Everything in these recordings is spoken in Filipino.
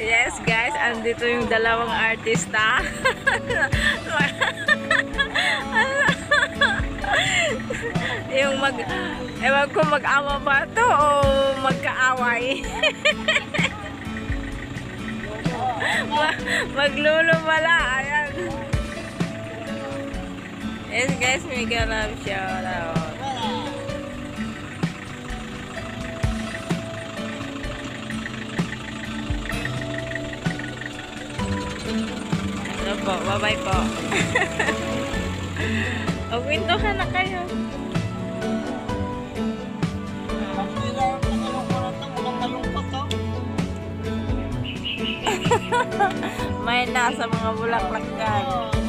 Yes guys, andito yung dalawang artista. Yung ewan ko mag-ama ba to o magkaaway. Maglulo pala. Ayan. Yes guys, mega love shout out. Po, bye-bye po. Magwintohan na kayo. May nasa mga bulaklak dyan.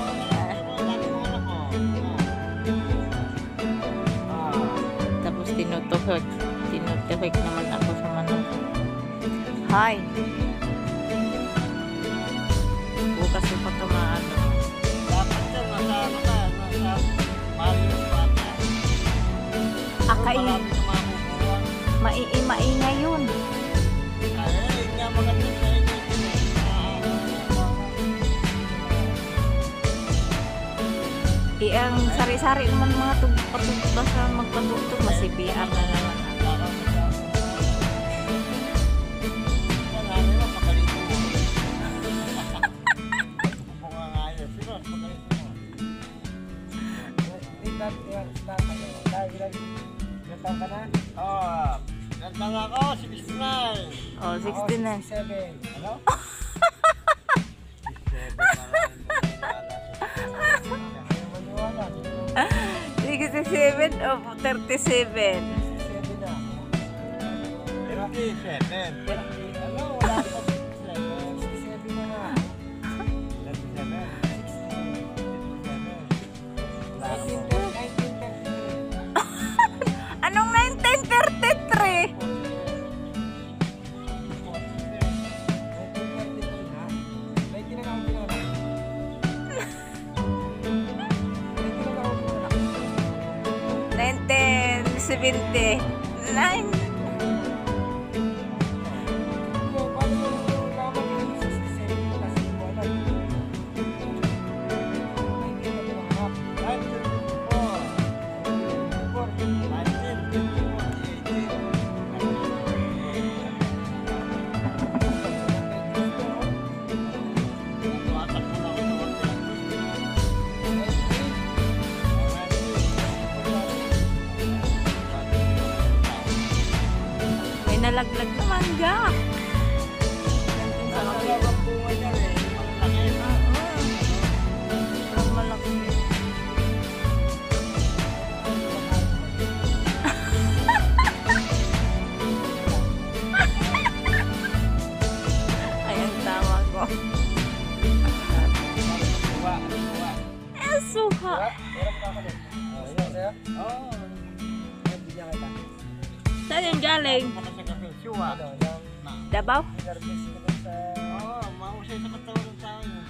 Tapos tinutuhik naman ako sa manok. Hi! Bukas ko pa tumaano. Dapat yun, nasa maayos bata. Maingay yun. Ay, nga magandang na yun. Ang sari-sari naman mga patugtog sa magpatugtog, masipian na naman. Nagtang ako, 69. Oh, 69. 67. Ano? 67 o 37? 37. Ano? Wala ka 67 na nga. 37. Anong 1933? $1979. Nalaglag na mangga. Malaki. Ayan, tama ko. Suha. Saan yung galing? Davao? Oo, mausay sa katawan ng tao yun.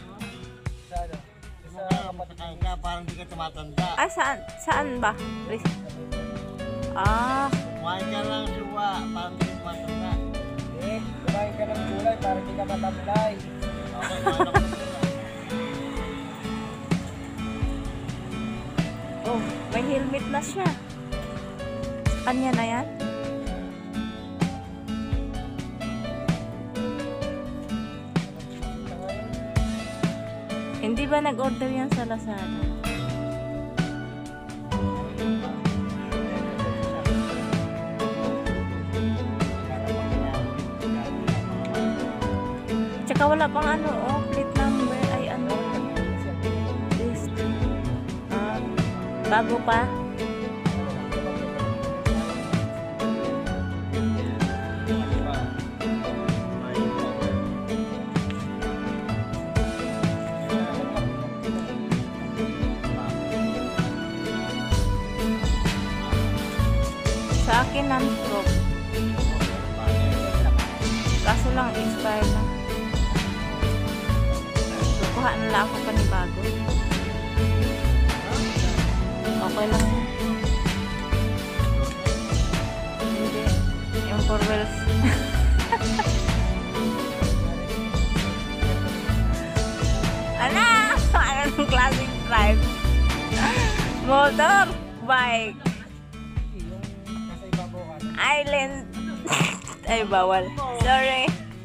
Sa parang di ka tumatanda. Ah, saan ba? Ah. Kumain ka lang suwa, parang di ka tumatanda. Kumain ka ng gulay para di ka matamlay. Okay, kumain ako ng gulay. Oh, may helmet na siya. Kanya na yan? Hindi ba nag-order yan sa Lazada? Tsaka wala pang ano, oh, plate number, ay ano. List. Bago pa? Sa akin non-proof. Kaso lang expire na. Kukuha na lang ako panibago. Okay lang. Hindi. Yung 4 wheels. Motor, bike, Yung nasa ibabaw ka. island. Ay, bawal. Sorry.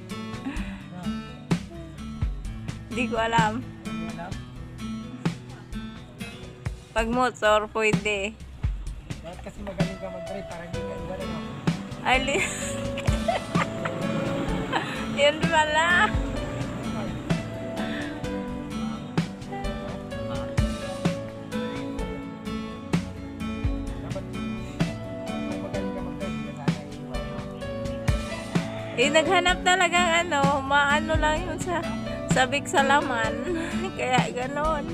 Hindi ko alam. Hindi alam. Pag motor, pwede. Bakit kasi magaling ka mag-drive para hindi ka iwanan ako? Island. Yun pala. Dapat kung magaling ka mag-drive, hindi ka sana iiwanan ako. Naghanap talagang maano lang yun sa sabik sa laman. Kaya ganon.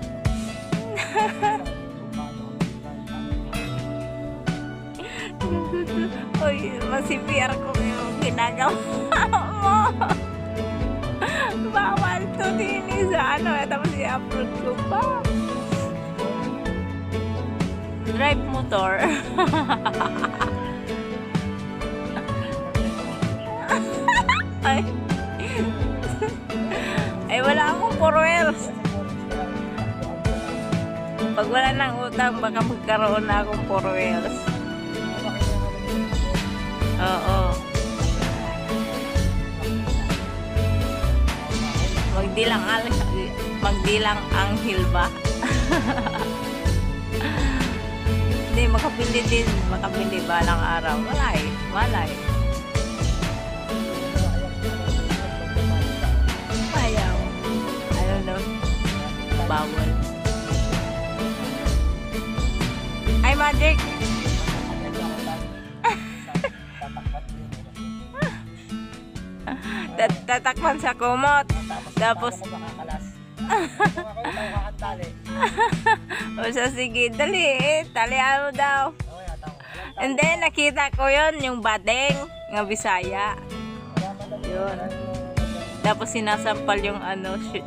Uy, masipiyar ko yung ginagawa mo. Bawal to din sa tapos i-upload ko pa. Drive motor. Ay. Ay, wala akong 4 wheels. Pag wala nang utang, baka magkaroon na akong 4 wheels. Oo. Magdilang anghel ba? Hindi, makapili din. Makapili balang araw. Malay. Ayaw. I don't know. Bawal. Ay, Magic! Tatakpan sa kumot. Tapos, o sa sige, dali talian mo daw. And then, nakita ko yun, yung badeng, ng Bisaya. Yun. Tapos, sinasampal yung shoot.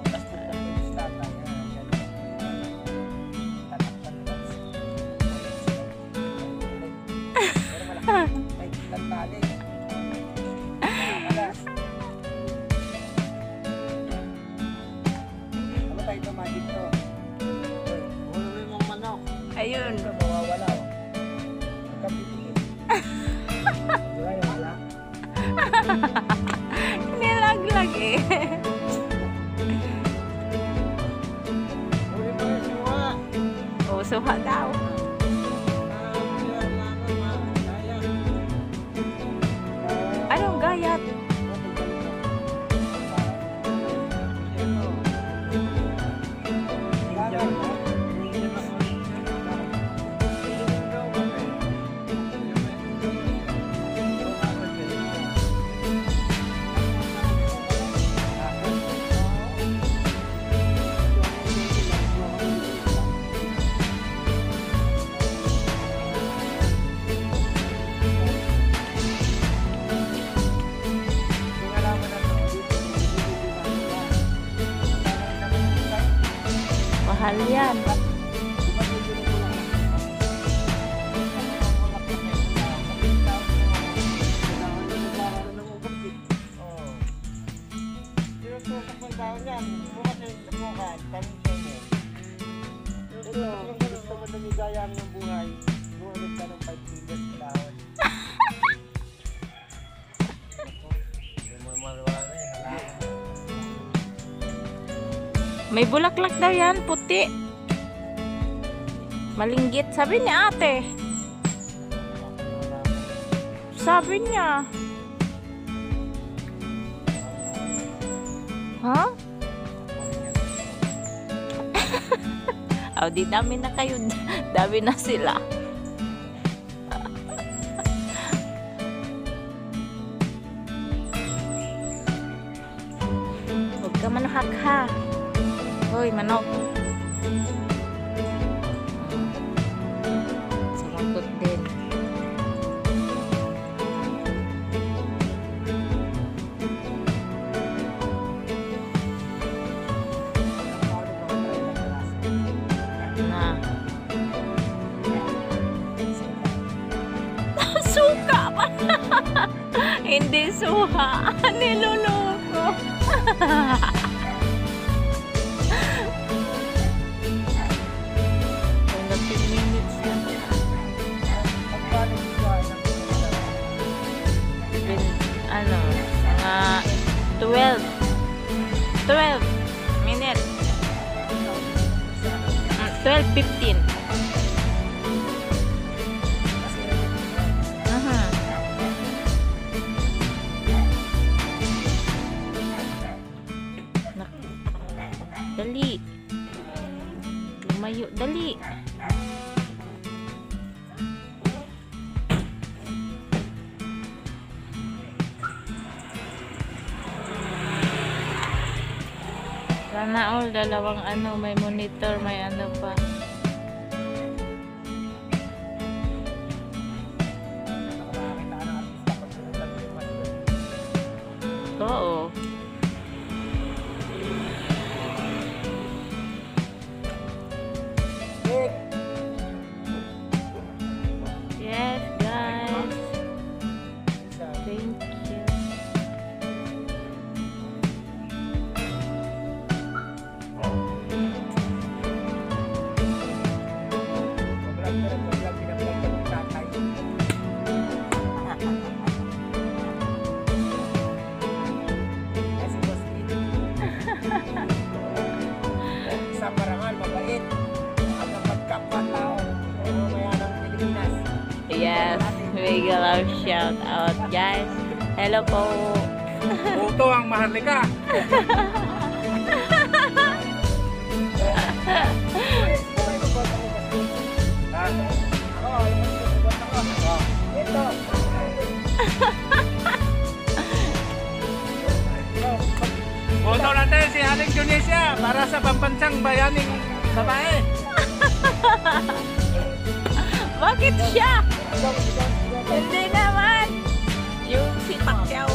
Ayun. Mawawala. Magkapitingin. Wala. Nilaglag eh. Uli mo yung suha. O, suha daw. Anong gayat? Mahal yan. May bulaklak daw yan, puti. Malinggit, sabi ni ate. Sabi niya. Ha? Huh? Di dami na kayo. Dami na sila. Huwag ka manahak ha. Hoy, manok. Sumuntot din. Na. Suka pa. Hindi suha. Niluloko. minutes na. Pagkano dito ay Ano, mga 12 minutes. 12:15. Dali. Lumayo, dali. Sana all dalawang ano, may monitor, may ano pa. nakakita ng artista pag sinulat yung mga Oo. Yes, guys. Thank you. Sa Marangal, mabait. At napagkapatao. Mamaya ng Pilipinas. Yes, big love shout out, guys. Hello po. Puto ang maharlika. Boto natin si Haling Tunisia para sa pambansang bayaning babae. Bakit siya? Hindi naman. Yung si Pacquiao.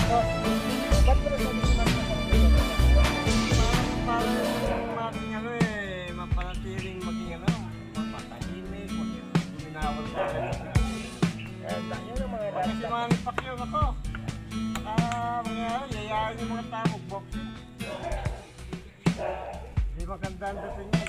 Parang ano eh, mapanatiling maging ano, mapatahimik, maging duminawal sa Pati si Manny Pacquiao ako. Mangyari, yayain yung mga tao, boxing. Di maganda ang dating niya.